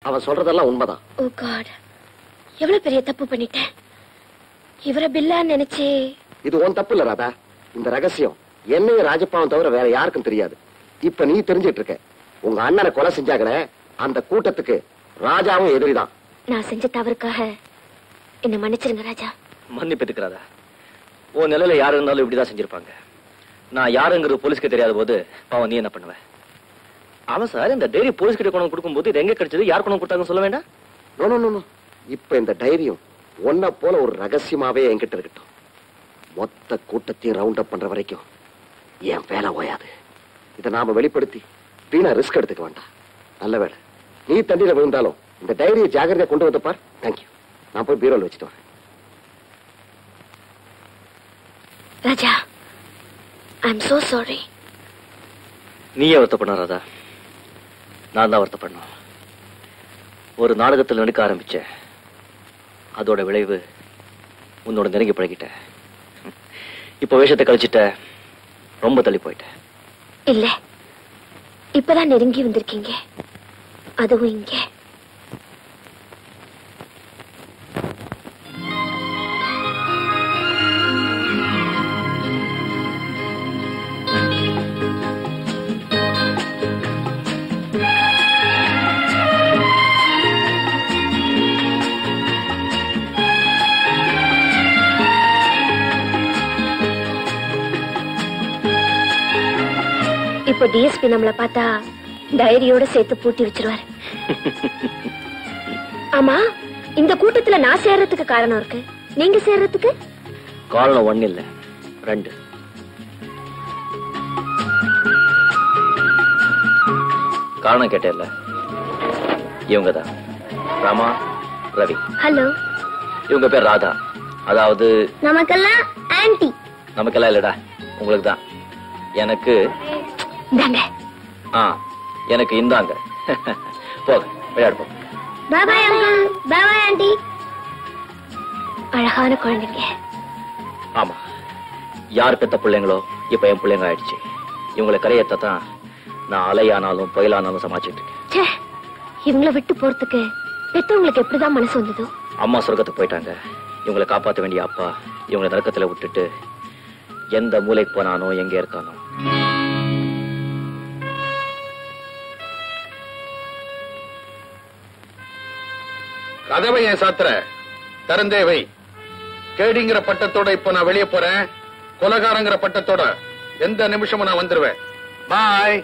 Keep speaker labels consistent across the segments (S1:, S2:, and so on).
S1: அவன் சொல்றதெல்லாம் உண்மைதான்.
S2: ஓ காட், எவ்வளவு பெரிய தப்பு பண்ணிட்டேன். இவரை பில்லா நினைச்சே. இது
S1: உன் தப்பு இல்ல ராதா. இந்த ரகசியம் என்னையும் ராஜப்பாவும் தவிர வேற யாருக்கும் தெரியாது. இப்ப நீ தெரிஞ்சிட்டு இருக்க. உங்க அண்ணனை கொலை செஞ்சாங்களே அந்த கூட்டத்துக்கு ராஜாவும் எதிரிதான்.
S2: நான் செஞ்ச தவறுக்காக என்ன மன்னிச்சிருங்க ராஜா.
S3: மன்னிப்பு இருக்கிறாதா? உன் நிலையில யாரு இருந்தாலும் இப்படிதான் செஞ்சிருப்பாங்க. நான் யாருங்கிறது போலீஸ்க்கு தெரியாத போது பாவம் நீ என்ன பண்ணுவ? அவன் சார் இந்த டைரி போலீஸ் கிட்ட கொண்டு கொடுக்கும் போது இது எங்க கிடைச்சது, யார் கொண்டு கொடுத்தாங்கன்னு சொல்ல வேண்டாம்?
S1: நோ. இப்ப இந்த டைரியும் ஒன்ன போல ஒரு ரகசியமாவே என்கிட்ட இருக்கட்டும். மொத்த கூட்டத்தையும் ரவுண்ட் அப் பண்ற வரைக்கும் என் வேலை ஓயாது. இதை நாம வெளிப்படுத்தி வீணா ரிஸ்க் எடுத்துக்க வேண்டாம். நல்ல வேலை நீ தண்ணியில விழுந்தாலும் இந்த டைரியை ஜாகிரதையா கொண்டு வந்து பார். தேங்க்யூ. நான் போய் பீரோல வச்சுட்டு வரேன்.
S2: ராஜா, I'm so sorry.
S3: நீயே வருத்தப்பட ராதா, நான் தான் வருத்தப்படணும். ஒரு நாடகத்தில் நடிக்க ஆரம்பிச்சேன். அதோட விளைவு உன்னோட நெருங்கி பழகிட்ட. இப்ப வேஷத்தை கழிச்சிட்ட, ரொம்ப தள்ளி போயிட்ட.
S2: இல்ல, இப்பதான் நெருங்கி வந்திருக்கீங்க, அதுவும் இங்க. இப்போ டிஎஸ்பி நம்மள பார்த்தா டைரியோட சேர்த்து பூட்டி வச்சிருவாரு. ஆமா, இந்த கூட்டத்துல நான் சேர்றதுக்கு காரணம் இருக்கு, நீங்க சேர்றதுக்கு
S3: காரணம் ஒண்ணு இல்ல, ரெண்டு. காரணம் கேட்டேல்ல, இவங்கதான் ராமா, ரவி.
S2: ஹலோ.
S3: இவங்க பேர் ராதா. அதாவது
S2: நமக்கெல்லாம் ஆன்ட்டி.
S3: நமக்கெல்லாம் இல்லடா, உங்களுக்கு தான். எனக்கு எனக்கு இந்தாங்க. போக விளையாடு போக.
S2: Bye bye uncle, bye bye aunty. அழகான குழந்தைங்க.
S3: ஆமா, யார் பெத்த பிள்ளைங்களோ இப்ப என் பிள்ளைங்க ஆயிடுச்சு. இவங்களை கரையத்தான் நான் அலையானாலும் புயலானாலும் சமாளிச்சுட்டு இருக்கேன்.
S2: இவங்களை விட்டு போறதுக்கு பெத்தவங்களுக்கு எப்படிதான் மனசு வந்ததோ.
S3: அம்மா சொர்க்கத்துக்கு போயிட்டாங்க. இவங்களை காப்பாற்ற வேண்டிய அப்பா இவங்களை நரக்கத்துல விட்டுட்டு எந்த மூலைக்கு போனானோ, எங்க இருக்கானோ.
S4: கதவை ஏன் சாத்திர? தருந்தேவை. கேடிங்கிற பட்டத்தோட இப்ப நான் வெளியே போறேன். கொலகாரங்கிற பட்டத்தோட எந்த நிமிஷமும் நான் வந்துருவேன். Bye.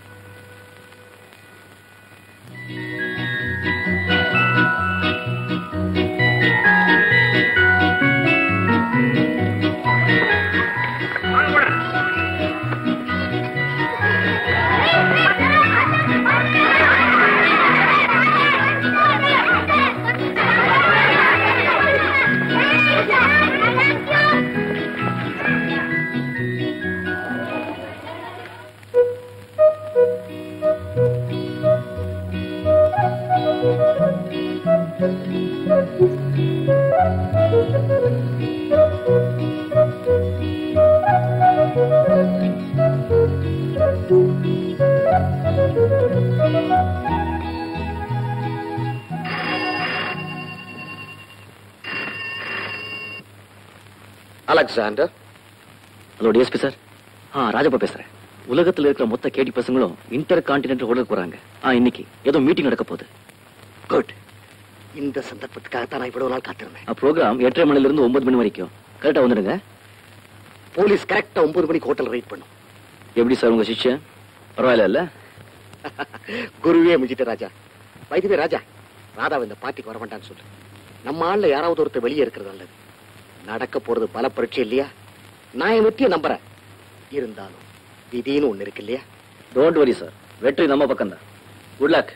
S1: Alexander.
S3: Hello DSP sir. Rajappa பேசுறேன். உலகத்தில் இருக்கிற மொத்த கேடி பசங்களும் இன்டர் கான்டினென்டல் ஹோட்டலுக்கு போறாங்க. இன்னைக்கு ஏதோ மீட்டிங் நடக்க போகுது.
S1: குட். இந்த சந்தர்ப்பத்துக்காகத்தான் நான் இவ்வளவு நாள் காத்திருந்தேன்.
S3: ப்ரோக்ராம் 8:30 மணில இருந்து 9 மணி வரைக்கும். கரெக்டா வந்துடுங்க.
S1: போலீஸ் கரெக்டா 9 மணிக்கு ஹோட்டல் ரைட் பண்ணும்.
S3: எப்படி சார் உங்க சிஷ்யன்? பரவாயில்ல இல்ல?
S1: குருவே முடிஞ்சிட்டு ராஜா. வைத்தியமே ராஜா, ராதாவை இந்த பார்ட்டிக்கு வர வேண்டாம்னு சொல்லு. நம்ம ஆள்ல யாராவது ஒருத்தர் வெளியே இருக்கிறது நல்லது. நடக்க போறது பல பரீட்சை இல்லையா? நான் என் வெற்றியை நம்புறேன். இருந்தாலும் விதின்னு ஒண்ணு இருக்கு இல்லையா?
S3: டோன்ட் வரி சார், வெற்றி நம்ம பக்கம் தான். Good luck.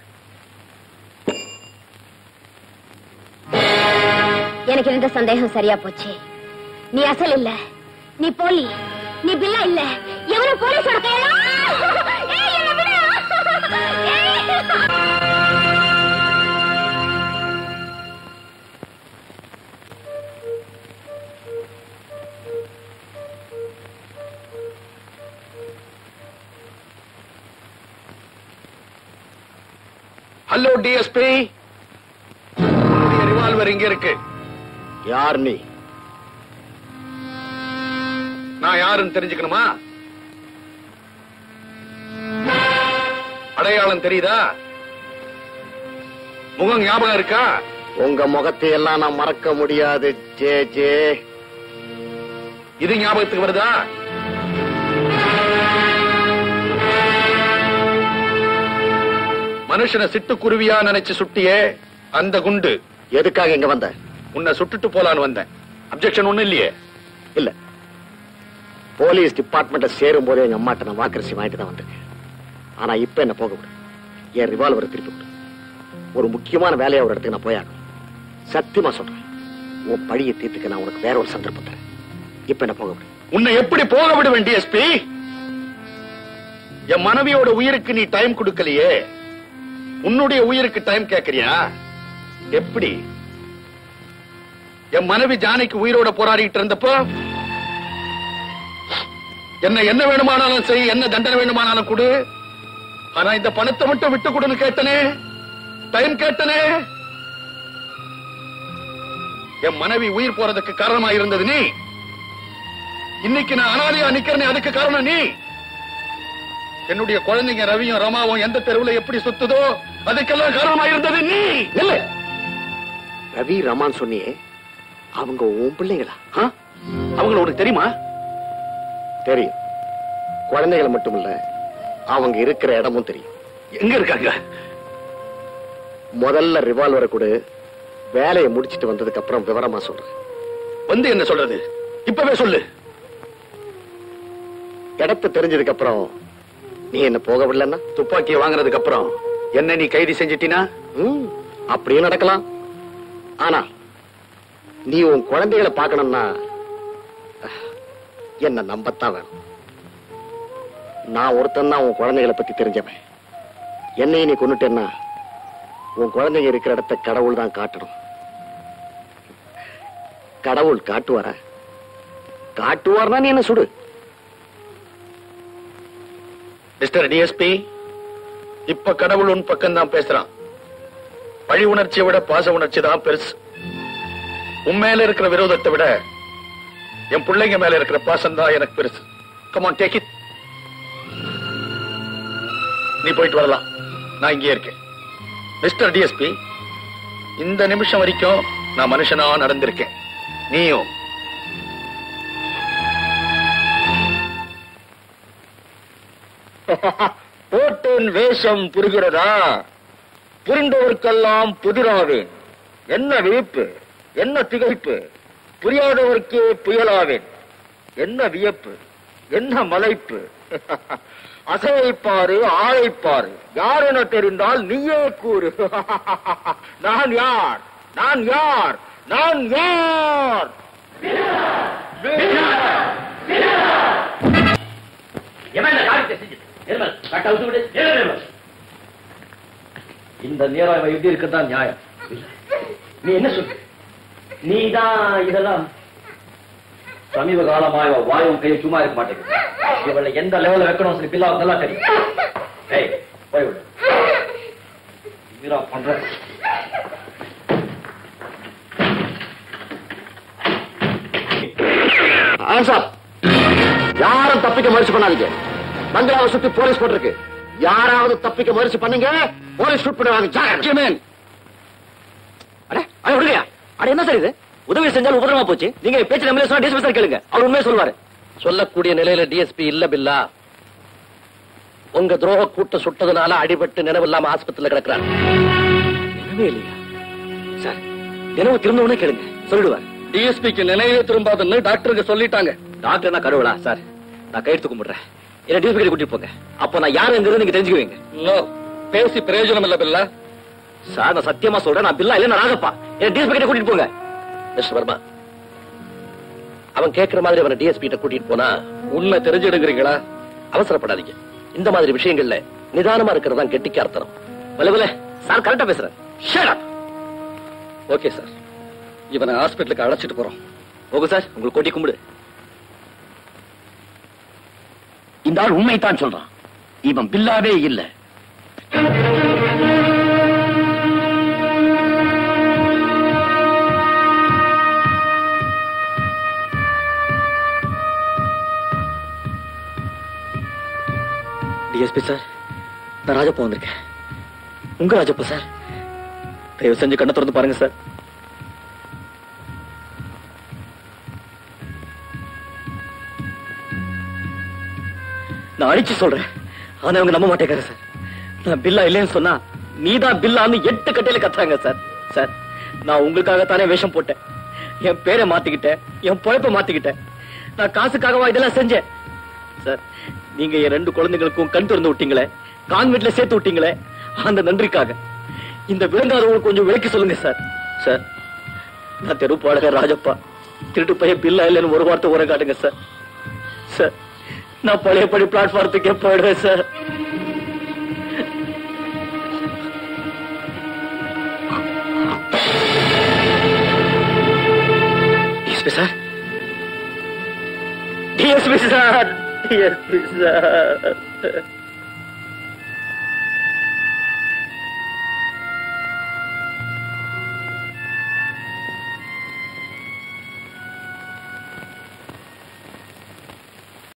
S2: எனக்கு இருந்த சந்தேகம் சரியா போச்சு. நீ அசல் இல்ல, நீ போலி, நீ பில்லா இல்ல. எவனும் போலீஸோட கையில.
S4: ஹலோ டிஎஸ்பி, உன்னுடைய ரிவால்வர் இங்க இருக்கு.
S1: யார் நீ?
S4: நான் யாருன்னு தெரிஞ்சுக்கணுமா? அடையாளம் தெரியுதா? முகம் ஞாபகம் இருக்கா?
S1: உங்க முகத்தை எல்லாம் நான் மறக்க முடியாது ஜே ஜே.
S4: இது ஞாபகத்துக்கு வருதா? மனுஷனை சிட்டுக்குருவியா நினைச்சு சுட்டியே அந்த குண்டு.
S1: எதுக்காக இங்க வந்த?
S4: உன்னை சுட்டுட்டு போலான்னு வந்தேன். அப்செக்ஷன் ஒண்ணு இல்லையே?
S1: இல்ல, போலீஸ் டிபார்ட்மெண்ட்ல சேரும் போதே எங்க அம்மாட்ட நான் வாக்கரிசி வாங்கிட்டு தான் வந்திருக்கேன். ஆனா இப்ப என்ன போக விடு. என் ரிவால்வரை திருப்பி விடு. ஒரு முக்கியமான வேலையை ஒரு இடத்துக்கு நான் போயாகணும். சத்தியமா சொல்றேன், உன் பழியை தீர்த்துக்க நான் உனக்கு வேற ஒரு சந்தர்ப்பம் தரேன். இப்ப என்ன போக விடு.
S4: உன்னை எப்படி போக விடுவேன் டிஎஸ்பி? என் மனைவியோட உயிருக்கு நீ டைம் கொடுக்கலையே, உன்னுடைய உயிருக்கு டைம் கேட்கறியா? எப்படி? என் மனைவி ஜானிக்கு உயிரோட போராடிட்டு இருந்தப்போ என்ன வேணுமானாலும் செய், என்ன தண்டனை வேணுமானாலும் கொடு, ஆனா இந்த பணத்தை மட்டும் விட்டு கொடுன்னு கேட்டனே, டைம் கேட்டனே. என் மனைவி உயிர் போறதுக்கு காரணமா இருந்தது நீ. இன்னைக்கு நான் அனாதையா நிக்கிறேன், அதுக்கு காரணம் நீ. என்னுடைய குழந்தைங்க ரவியும் ரமாவும் எந்த தெருவுல எப்படி சுத்துதோ அதுக்கெல்லாம் காரணமா இருந்தது நீ.
S1: இல்ல, ரவி ரமான் சொன்னியே, அவங்க உன் பிள்ளைங்களா?
S4: அவங்கள உனக்கு தெரியுமா?
S1: தெரியும். குழந்தைகளை மட்டும் இல்ல, அவங்க இருக்கிற இடமும் தெரியும்.
S4: எங்க இருக்காங்க?
S1: முதல்ல ரிவால்வரை கொடு, வேலையை முடிச்சிட்டு வந்ததுக்கு அப்புறம் விவரமா சொல்றேன்.
S4: வந்து என்ன சொல்றது? இப்பவே சொல்லு.
S1: இடத்தை தெரிஞ்சதுக்கு அப்புறம் நீ என்ன போக விடலன்னா?
S4: துப்பாக்கியை வாங்குறதுக்கு அப்புறம் என்ன நீ கைது செஞ்சிட்டினா?
S1: அப்படியே நடக்கலாம். ஆனா நீ உன் குழந்தைகளை பார்க்கணும்னா என்ன நம்பத்தான் வேணும். நான் ஒருத்தன் தான் உன் குழந்தைகளை பத்தி தெரிஞ்சவன். என்னையும் நீ கொன்னுட்டேன்னா உன் குழந்தைங்க இருக்கிற இடத்தை கடவுள் தான் காட்டணும். கடவுள் காட்டுவார்னா நீ என்ன சுடு.
S4: மிஸ்டர் டிஎஸ்பி, இப்ப கடவுள் உன் பக்கம் தான் பேசுறான். பழி உணர்ச்சியை விட பாச உணர்ச்சி தான் பெருசு. உன் மேல இருக்கிற விரோதத்தை விட என் பிள்ளைங்க மேல இருக்கிற பாசம் தான் எனக்கு பெருசு. Come on, take it. நீ போயிட்டு வரலாம், நான் இங்கே இருக்கேன். மிஸ்டர் டிஎஸ்பி, இந்த நிமிஷம் வரைக்கும் நான் மனுஷனா நடந்திருக்கேன். நீயும்.
S3: போட்டேன் வேஷம் புரிகிறதா? புரிந்தவர்க்கெல்லாம் புதிராவேன். என்ன வியப்பு, என்ன திகைப்பு, புரியாதவர்க்கு புயலாவேன். என்ன வியப்பு, என்ன மலைப்பு. அசைப்பாரு, ஆளைப்பாரு, யார் என தெரிந்தால் நீயே கூறு. நான் யார், நான் யார், நான் யார்? இந்த நேரம் இவன் எப்படி இருக்கதான் நியாயம். நீ என்ன சொல்ற? நீதான் இதெல்லாம் சமீப காலமா இவ வாயும் கையும் சும்மா இருக்க மாட்டேங்குது. இவளை எந்த லெவல்ல வைக்கணும் சொல்லி பில்லாவுக்கெல்லாம் தெரியும். ஏய், போய் விடு. மீரா பண்ற
S1: யாரும் தப்பிக்க முயற்சி பண்ணாதீங்க. பங்களாவை சுத்தி போலீஸ் போட்டிருக்கு. யாராவது தப்பிக்க முயற்சி பண்ணீங்க, போலீஸ் ஷூட் பண்ணுவாங்க.
S3: என்ன சார் இது? உதவி செஞ்சால் உபதிரமா போச்சு. நீங்க பேச்சு நம்மளே சொன்னா டிஎஸ்பி சார் கேளுங்க, அவர் உண்மையை சொல்வாரு.
S1: சொல்லக்கூடிய நிலையில டிஎஸ்பி இல்ல பில்லா. உங்க துரோக கூட்ட சுட்டதுனால அடிபட்டு நினைவு இல்லாம ஆஸ்பத்திரியில கிடக்குறாரு.
S3: நினைவே இல்லையா சார்? நினைவு திரும்பவுனே கேளுங்க, சொல்லிடுவார்.
S4: டிஎஸ்பிக்கு நினைவே திரும்பாதுன்னு டாக்டருக்கு சொல்லிட்டாங்க.
S3: டாக்டர் நான் கடவுளா சார்? நான் கையெழுத்து கும்பிடுறேன். என்ன டிஎஸ்பி கூட்டிட்டு போங்க. அப்ப நான் யாருங்கிறது நீங்க தெரிஞ்சுக்குவீங்க.
S4: பேசி பிரயோஜனம் இல்ல பில்லா.
S3: சார் நான் சத்தியமா சொல்றேன், நான் பில்லா இல்ல, நான் ராகப்பா. என்ன டிஎஸ்பி கிட்ட கூட்டிட்டு போங்க.
S1: மிஸ்டர் வர்மா, அவன் கேட்கிற மாதிரி அவனை டிஎஸ்பி கிட்ட கூட்டிட்டு போனா
S4: உண்மை தெரிஞ்சிடுங்கிறீங்களா?
S1: அவசரப்படாதீங்க. இந்த மாதிரி விஷயங்கள்ல நிதானமா இருக்கிறதா கெட்டிக்காரத்தனம்.
S3: வல சார் கரெக்டா பேசுறேன்.
S1: Shut up.
S4: ஓகே சார், இவனை ஹாஸ்பிட்டலுக்கு அழைச்சிட்டு போறோம்.
S3: ஓகே சார், உங்களுக்கு கொட்டி கும்பிடு.
S1: இந்த ஆள் உண்மைத்தான் சொல்றான். இவன் பில்லாவே இல்ல.
S3: எஸ்பி சார், நான் ராஜப்பா வந்திருக்கேன். உங்க ராஜப்பா சார், தயவு செஞ்சு கண்ணை திறந்து பாருங்க சார். நான் அடிச்சு சொல்றேன், ஆனா அவங்க நம்ப மாட்டேங்கிறாரு சார். நான் பில்லா இல்லைன்னு சொன்னா நீதான் பில்லான்னு 8 கட்டையில கத்துறாங்க சார். சார், நான் உங்களுக்காகத்தானே வேஷம் போட்டேன், என் பேரை மாத்திக்கிட்டேன், என் பொழைப்ப மாத்திக்கிட்டேன். நான் காசுக்காகவா இதெல்லாம் செஞ்சேன் சார்? நீங்க என் 2 குழந்தைகளுக்கும் கண் திறந்து விட்டீங்களே, கான்வென்ட்ல சேர்த்து விட்டீங்களே, அந்த நன்றிக்காக இந்த விளங்காதவங்களுக்கு கொஞ்சம் விளக்கி சொல்லுங்க சார். சார், நான் தெரு பாடக ராஜப்பா, திருட்டு பையன் பில்லா இல்லைன்னு ஒரு வார்த்தை உரை காட்டுங்க சார். சார், நான் பழையபடி பிளாட்ஃபார்த்துக்கே போயிடுவேன் sir. DSP sir, DSP sir, DSP sir.